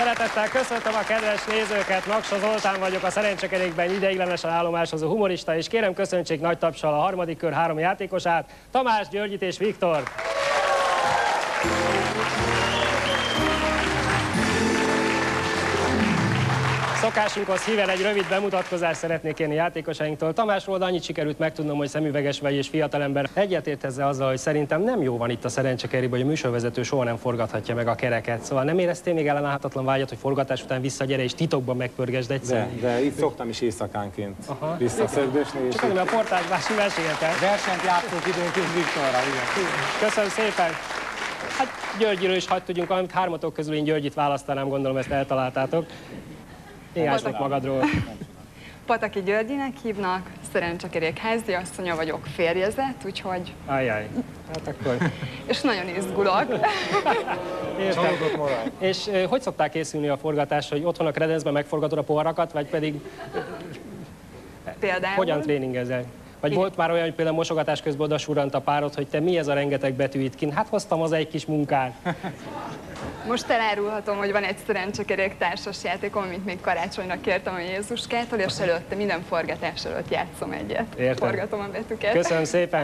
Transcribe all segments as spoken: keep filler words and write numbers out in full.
Szeretettel köszöntöm a kedves nézőket, Naksa Zoltán vagyok, a szerencsekerékben ideiglenesen állomásozó humorista, és kérem köszöntsék nagy tapssal a harmadik kör három játékosát, Tamás, Györgyit és Viktor. Szokásunkhoz híven egy rövid bemutatkozást szeretnék kérni játékosainktól. Tamásról annyit sikerült megtudnom, hogy szemüveges vagy és fiatalember. Egyetért ezzel azzal, hogy szerintem nem jó van itt a szerencsekerében, hogy a műsorvezető soha nem forgathatja meg a kereket. Szóval nem éreztél még ellenállhatatlan vágyat, hogy forgatás után visszagyere és titokban megpörgesd egyszer? De, de itt szoktam is éjszakánként visszaszögdösni. Csak annyi a portázsbási mesélte. Versenyt játszunk időnként Viktorra, igen. Köszönöm szépen. Hát Györgyiről is hadd tudjunk valamit, hármatok közül én Györgyit választanám, gondolom ezt eltaláltátok. Néhány magadról. Pataki Györgyinek hívnak, szerencsekerék háziasszonya vagyok, férjezett, úgyhogy... Ajjaj, hát akkor... És nagyon izgulok. Értem. És uh, hogy szokták készülni a forgatásra, hogy otthon a kredenzben megforgatod a poharakat, vagy pedig... Például? Hogyan tréningezel? Vagy volt már olyan, hogy például mosogatás közben oda surrant a párod, hogy te mi ez a rengeteg betű itt kint? Hát hoztam az egy kis munkát. Most elárulhatom, hogy van egy szerencsekerék társas játékom, amit még karácsonyra kértem a Jézuskától, és előtte, minden forgatás előtt játszom egyet. Értem. Forgatom a betűket. Köszönöm szépen.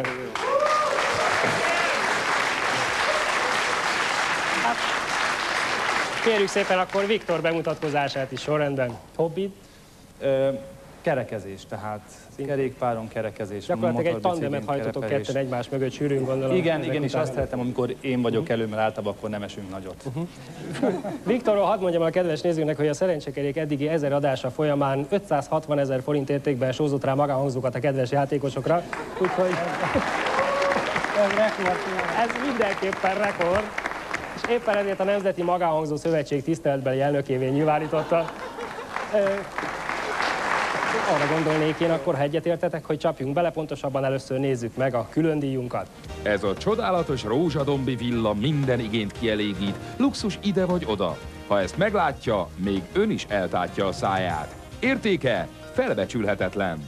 Hát, kérjük szépen akkor Viktor bemutatkozását is sorrendben. Hobbid? Ö, kerekezés, tehát kerékpáron kerekezés. Gyakorlatilag egy tandemet hajtotok ketten egymás mögött sűrűn, gondolom. Igen, igen, és azt szeretem, amikor én vagyok elő, mert általában akkor nem esünk nagyot. Uh-huh. Viktorról hadd mondjam a kedves nézőnek, hogy a szerencsekerék eddigi ezer adása folyamán ötszázhatvan ezer forint értékben sózott rá magánhangzókat a kedves játékosokra. Úgyhogy ez rekord. Ez mindenképpen rekord. És éppen ezért a Nemzeti Magánhangzó Szövetség tiszteletbeli elnökévé nyilvánította. Arra gondolnék én akkor, ha egyetértetek, hogy csapjunk bele, pontosabban először nézzük meg a külön díjunkat. Ez a csodálatos rózsadombi villa minden igényt kielégít, luxus ide vagy oda. Ha ezt meglátja, még ön is eltátja a száját. Értéke felbecsülhetetlen.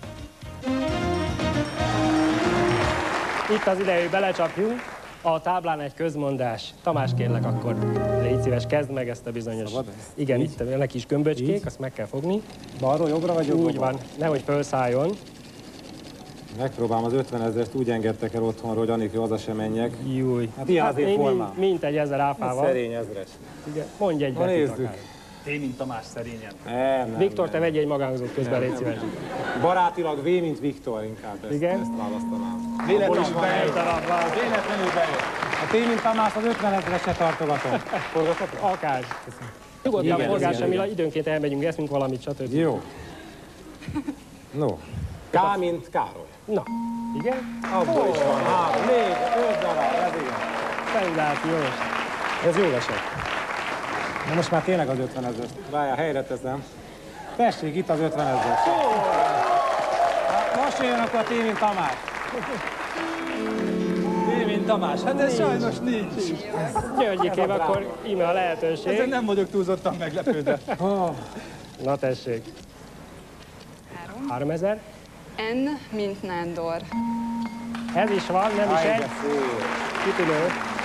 Itt az ideje, hogy belecsapjunk. A táblán egy közmondás. Tamás, kérlek, akkor légy szíves, kezd meg ezt a bizonyos... Szabad? Igen, így? Itt ennek is gömböcskék, így? Azt meg kell fogni. Balról jobbra vagy jobbra? Úgy van, nehogy felszálljon. Megpróbálom az ötvenezrest, úgy engedtek el otthonról, hogy anélkül haza sem menjek. Júj. Hát ilyen hát azért formám. Mint egy ezer áfával. Szerény ezres. Igen, mondj egy betűt akár. T, mint Tamás, szerényen. Nem, nem, Viktor, nem. te vegyél egy magánhangzót közben, légy szíves. Barátilag V, mint Viktor, inkább ezt, igen? ezt választanám. Véletlenül bejött. Véletlenül bejött. A T, mint Tamás, az ötvenezres se tartogatom. Forgathatok? Akár. Nyugodtan forgás, amíg időnként elmegyünk, eszünk valamit, stb. Jó. No. K, mint Károly. Na, igen? Abból oh. is van három, négy, öt darab, ez igen. Szenzációs. Ez jól esett. Na most már tényleg az ötvenezres. Várjál, helyre teszem. Tessék, itt az ötvenezres. Most jön akkor a T, mint Tamás. T, mint Tamás. Hát ez sajnos nincs. Györgyikém, akkor íme a lehetőség. Ezen nem vagyok túlzottan meglepődve. Oh. Na tessék. Három. Háromezer. N, mint Nándor. Ez is van, nem is egy. Kitűnő.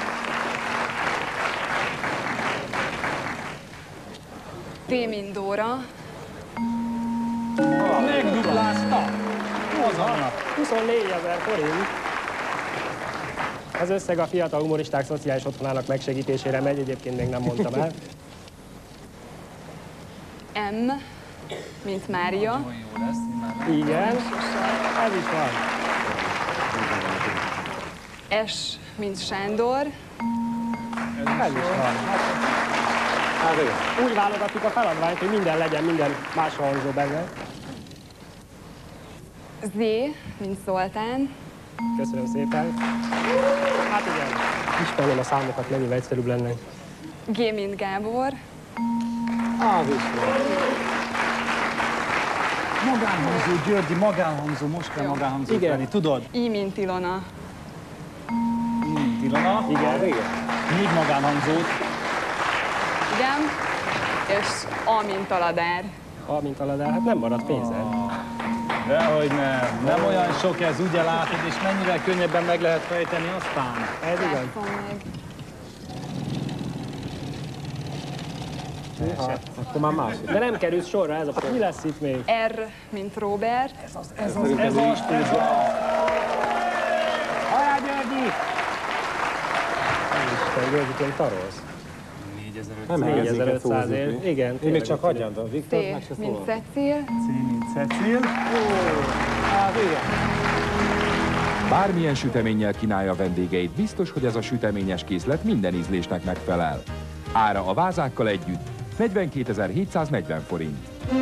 T, mint Dóra. Megduplázta. huszonnégyezer forint. Az összeg a fiatal humoristák szociális otthonának megsegítésére megy, egyébként még nem mondtam el. M, mint Mária. Igen, ez is van. S, mint Sándor. Ez is van. Hát igen. Úgy válogatjuk a feladványt, hogy minden legyen, minden más hangzó benne. Z, mint Zoltán. Köszönöm szépen. Hát igen, ismernem a számokat, mennyivel egyszerűbb lenne. G, mint Gábor. Az is van. Magánhangzó, Györgyi, magánhangzó, most kell magánhangzó lenni, tudod? I, mint Ilona. I, mint Ilona. Igen, igen. Négy magánhangzót. Igen. És A, mint Aladár. A, mint Aladár, hát nem maradt pénzed. Dehogy nem. Nem olyan sok ez, ugye látod, és mennyivel könnyebben meg lehet fejteni aztán. Ez igaz? Látszom még. Ha, akkor már másik. De nem kerülsz sorra, ez a... Mi lesz itt még? R, mint Robert. Ez az, ez az, ez az. Hajrá, Györgyi! Isten, Györgyikén tarolsz. Nem négyezer-ötszáz ér. Igen. Én még csak hagyjam, a Viktor C, meg se mint szól. Cecil. C, mint Cecil. Hát igen. Bármilyen süteményel kínálja vendégeit, biztos, hogy ez a süteményes készlet minden ízlésnek megfelel. Ára a vázákkal együtt negyvenkétezer-hétszáznegyven forint.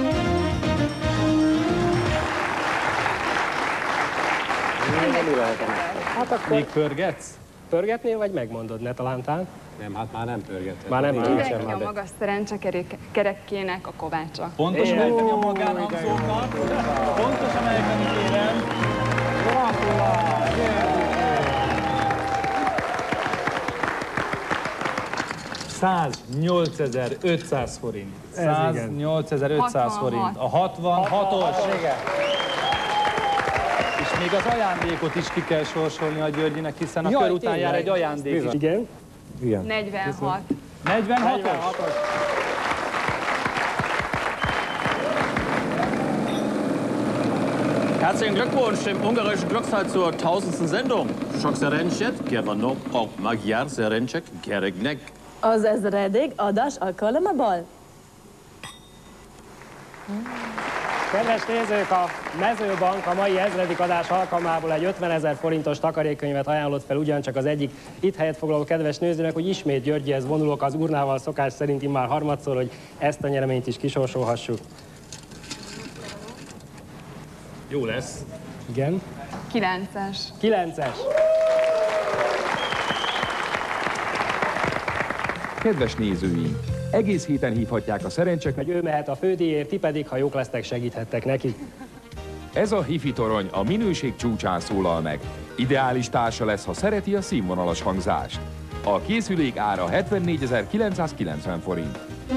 Mi lehet ennek? Hát akkor Még pörgetsz? pörgetnél, vagy megmondod, ne talántál? Nem, hát már nem pörgetem. Már nem Nincsen Mindenki már a be. magas szerencsekerekkének a kovácsa. Pontos Éjjel. ejteni a magánhangzókat. Pontosan ejteni kérem. Gratulál, Györgyi! száznyolcezer-ötszáz forint. Ez igen. száznyolcezer-ötszáz forint. A hatvanhatos. Igen. És még az ajándékot is ki kell sorsolni a Györgyinek, hiszen a Jaj, kör után jár tényleg. egy ajándék is. Bizony. Igen. Igen. negyvenhat. negyvenhatos. Herzlichen Glückwunsch im ungarischen Glücksrad zur tausendsten Sendung. Sok szerencsét kívánok a magyar szerencsek kereknek. Az ezredik adás alkalmából? Kedves nézők, a Mezőbank a mai ezredik adás alkalmából egy ötvenezer forintos takarékkönyvet ajánlott fel ugyancsak az egyik itt helyet foglaló kedves nézőnek, hogy ismét Györgyihez vonulok az urnával szokás szerint immár harmadszor, hogy ezt a nyereményt is kisorsolhassuk. Jó lesz. Igen. kilences. kilences. Kedves nézőink, egész héten hívhatják a szerencsek, Hogy ő mehet a fődíjért, ti pedig, ha jók lesztek, segíthettek neki. ez a hifi torony a minőség csúcsán szólal meg. Ideális társa lesz, ha szereti a színvonalas hangzást. A készülék ára hetvennégyezer-kilencszázkilencven forint.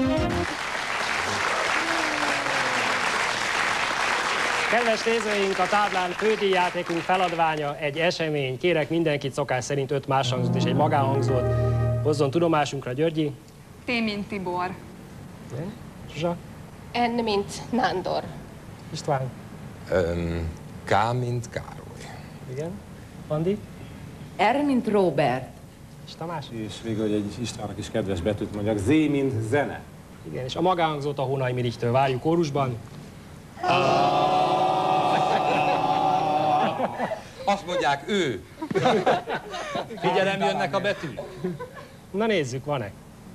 Kedves nézőink, a táblán fődíjjátékunk feladványa egy esemény. Kérek mindenkit szokás szerint öt máshangzót és egy magánhangzót hozzon tudomásunkra, Györgyi. T, mint Tibor. Zsuzsa. N, mint Nándor. István. Öm, K, mint Károly. Igen. Andi. R, mint Robert. És Tamás. És végül, hogy egy Istvánnak is kedves betűt mondjak, Z, mint zene. Igen, és a magánhangzót a Hónai Mirigytől várjuk kórusban. Azt mondják, ő. Figyelem, jönnek a betűk. Na nézzük, van-e?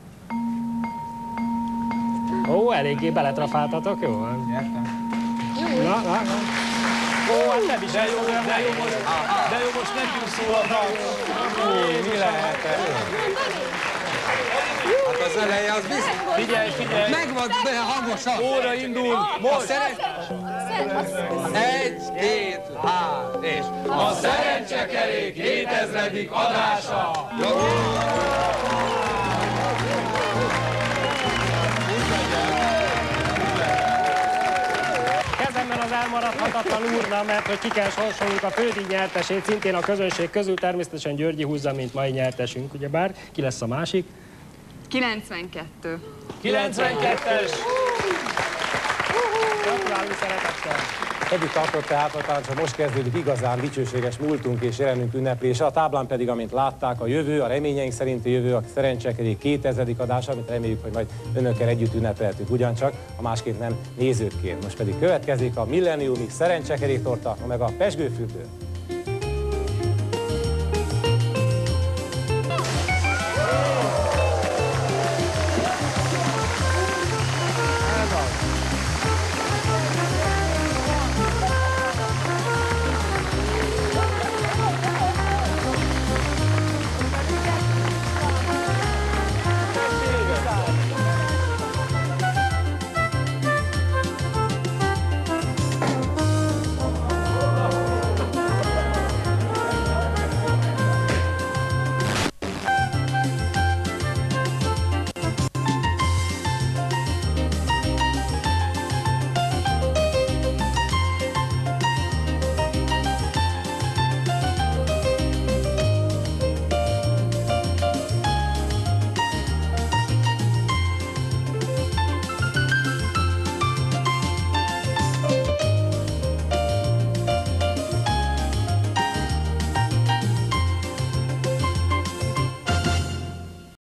Ó, eléggé beletrafáltatok, jó van? Na, na, na. Ó, hát nem is De jó, de jó most, de jó most nekünk szól a franc. Mi lehet ez? Hát az eleje az biztos. Figyelj, figyelj. Megvan, de hangosan. Óra indul. Most. Egy, két, három, és a szerencsekerék hétezredik adása. Kezemben az elmaradhatatlan urna, mert hogy ki kell sorsolnunk a fődíj nyertesét, szintén a közönség közül természetesen Györgyi húzza, mint mai nyertesünk, ugyebár. Ki lesz a másik? kilencvenkettő. kilencvenkettes. Gratulálunk szeretettel! Eddig tartott tehát a tánca, most kezdődik igazán dicsőséges múltunk és jelenünk ünneplése. A táblán pedig, amint látták, a jövő, a reményeink szerinti jövő, a szerencsekerék kétezredik adása, amit reméljük, hogy majd önökkel együtt ünnepeltük ugyancsak, a másként nem nézőkként. Most pedig következik a milleniumi szerencsekerék torta, meg a pezsgőfürdő.